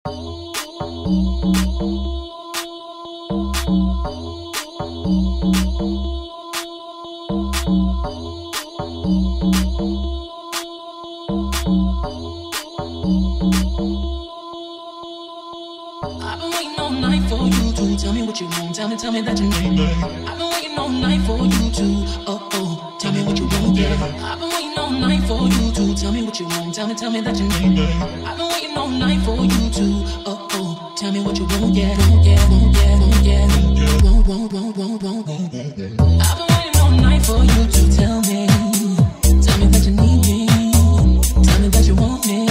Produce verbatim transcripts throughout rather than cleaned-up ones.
waiting all night for you to tell me what you want. Tell me, tell me that you need me. I've been waiting all night for you to, oh oh, tell me what you want, yeah. I've been waiting all night for you to tell me what you want. Tell me, tell me that you need me. I've been waiting all night for you to, oh oh, tell me what you want, yeah, want, yeah, want, yeah, want, yeah, want, want, want, want, want, want. I've been waiting all night for you to tell me, tell me that you need me, tell me that you want me.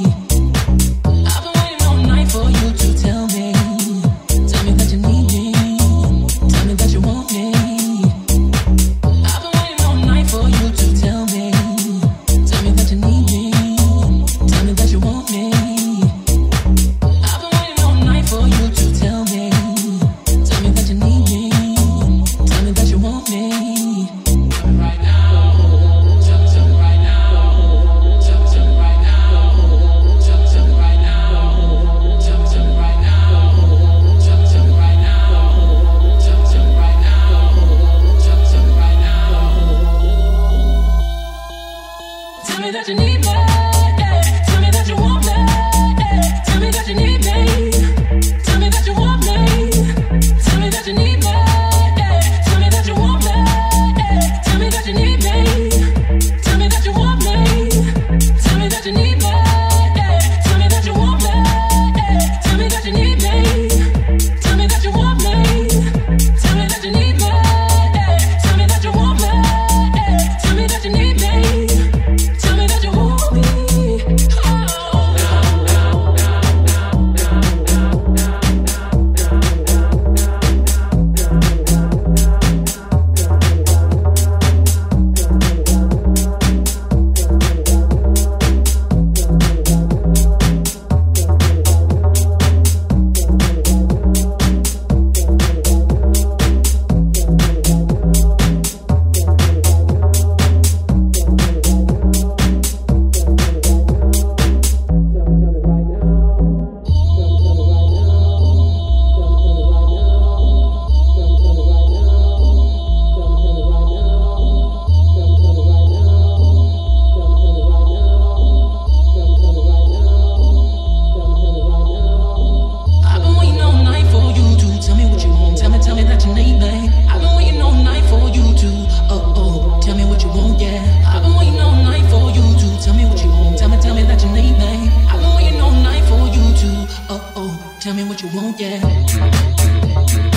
Tell me that you need me, yeah. Tell me that you want me, yeah. Tell me that you need me. Tell me that you want me. Tell me that you need me, yeah. Tell me that you want me, yeah. Tell me that you need me. Tell me that you want me. Tell me that you need me, yeah. Tell me that you want me, yeah. Tell me that you need me. Tell me that you want me. Tell me that you need me, yeah. Tell me that you want me, yeah. Tell me that you need me. Tell me what you want, yeah.